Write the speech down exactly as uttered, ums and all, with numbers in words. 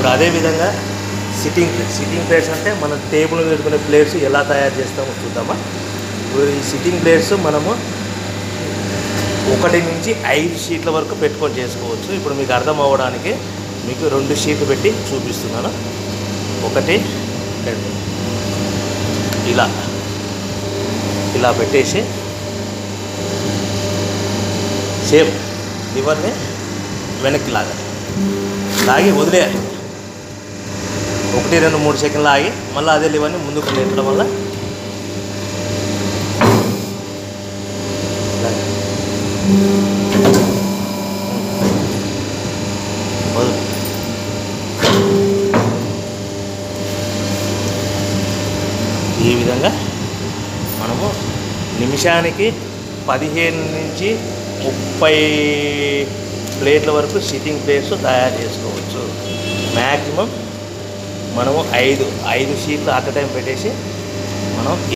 ఇప్పుడు అదేవిధంగా sitting plates sitting plates అంటే మనం టేబుల్ పెట్టుకునే ప్లేట్స్ ఎలా తయారు చేస్తామో చూద్దామా. ఇప్పుడు ఈ సిట్టింగ్ ప్లేట్స్ మనము ఒకటి నుంచి ఐదు షీట్ల వరకు పెట్టుకొని చేసుకోవచ్చు. ఇప్పుడు మీకు అర్థం అవ్వడానికి మీకు రెండు షీట్లు పెట్టి చూపిస్తున్నాను. ఒకటి రెండు ఇలా ఇలా పెట్టేసి సేమ్ లివర్ని వెనక్కి లాగాలి, లాగి వదిలేయాలి. ఒకటి రెండు మూడు సెకండ్లు ఆగి మళ్ళీ అదే లివర్ని ముందుకు నెట్టడం వల్ల వదులు. ఈ విధంగా మనము నిమిషానికి పదిహేను నుంచి ముప్పై ప్లేట్ల వరకు సిట్టింగ్ ప్లేట్స్ తయారు చేసుకోవచ్చు. మ్యాక్సిమం మనము ఐదు ఐదు షీట్లు అట్ టైం పెట్టేసి మనం